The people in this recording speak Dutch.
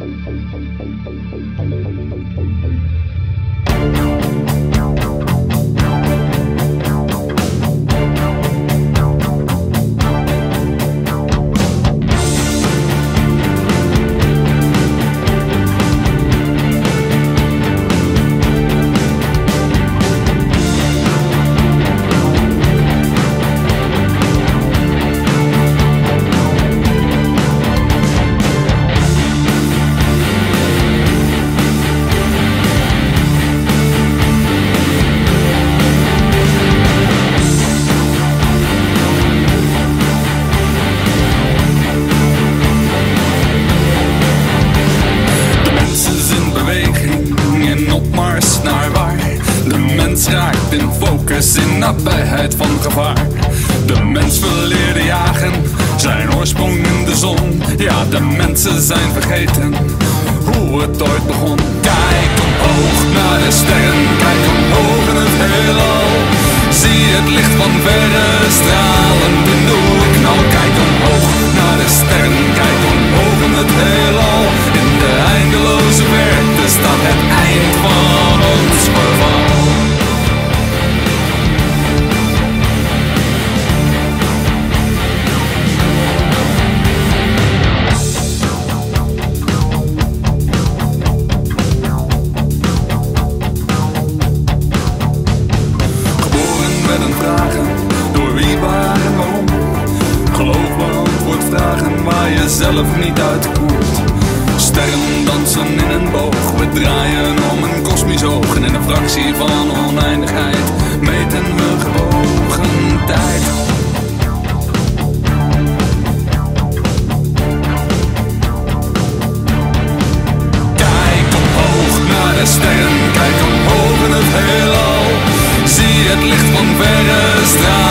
Raakt in focus, in nabijheid van gevaar. De mens verleerde jagen, zijn oorsprong in de zon. Ja, de mensen zijn vergeten hoe het ooit begon. Kijk omhoog naar de sterren, kijk omhoog in het heelal. Zie het licht van verre stralend in de oerknal. Kijk omhoog naar de sterren, kijk omhoog in het heelal. In de eindeloze verte staat het eind van ons verval. Zelf niet uitkoert. Sterren dansen in een boog. We draaien om een kosmisch oog. En in een fractie van oneindigheid meten we gebogen tijd. Kijk omhoog naar de sterren. Kijk omhoog in het heelal. Zie het licht van verre straal.